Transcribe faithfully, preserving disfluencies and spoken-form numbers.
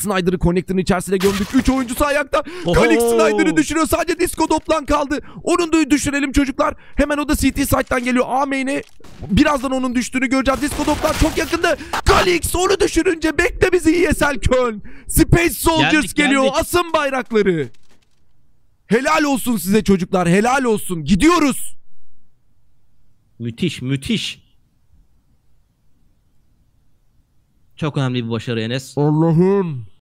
Snyder'ı connector'ın içerisine gömdük. üç oyuncusu ayakta. Oho. Kalix Snyder'ı düşürüyor. Sadece Disco Doplan kaldı. Onu da düşürelim çocuklar. Hemen o da C T side'dan geliyor. A main'e. Birazdan onun düştüğünü göreceğiz. Disco Doplan çok yakında. Kalix onu düşürünce bekle bizi E S L Köln. Space Soldiers Geldik, geliyor. geldik. Asın bayrakları. Helal olsun size çocuklar. Helal olsun. Gidiyoruz. Müthiş, müthiş. Çok önemli bir başarı Enes. Allah'ım.